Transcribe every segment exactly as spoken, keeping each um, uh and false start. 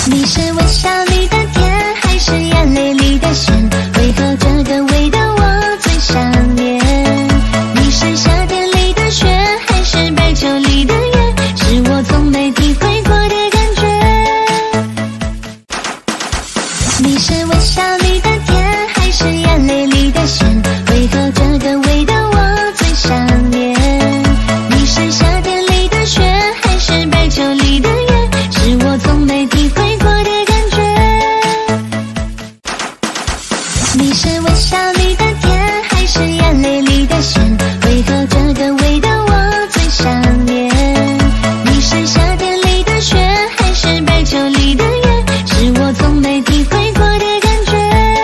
你是微笑里的甜，还是眼泪里的咸？为何这个味道我最想念？你是夏天里的雪，还是白酒里的烟？是我从没体会过的感觉。你是微笑里的甜，还是眼泪里的咸？为何这个味道我最想念？你是夏天里的雪，还是白酒里的烟？是我从没体会过的感觉。你是微笑里的甜，还是眼泪里的咸？为何这个味道我最想念？你是夏天里的雪，还是白酒里的烟？是我从没体会过的感觉。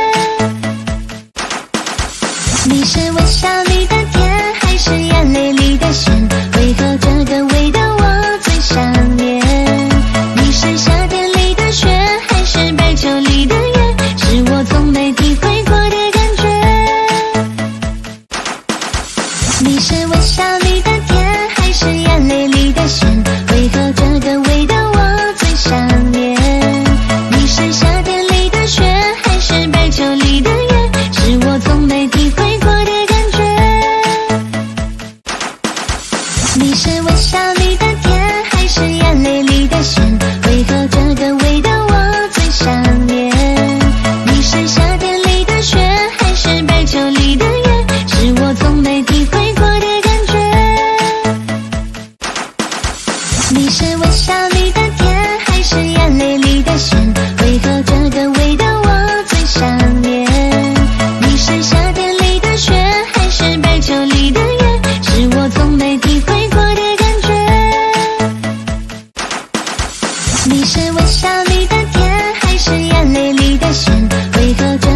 你是微笑里的甜，还是眼泪里的咸？为何这个味道我最想念？你是夏天里的雪，还是白酒里的烟？是我从没体会过的感觉。你是微笑里的甜，还是眼泪里的咸？为何这个味道我最想念？你是夏天里的雪，还是白酒里的烟？是我从没体会过的感觉。你是微笑里的甜，还是眼泪里的咸？为何这个味道我最想念？你是夏天里的雪，还是白酒里的烟？是我从没体会过的感觉。你是微笑里的甜，还是眼泪里的咸？为何这个味道我最想念？你是夏天里的雪，还是白酒里的烟？是我从没体会过的感觉。你是微笑里的甜，还是眼泪里的咸？为何这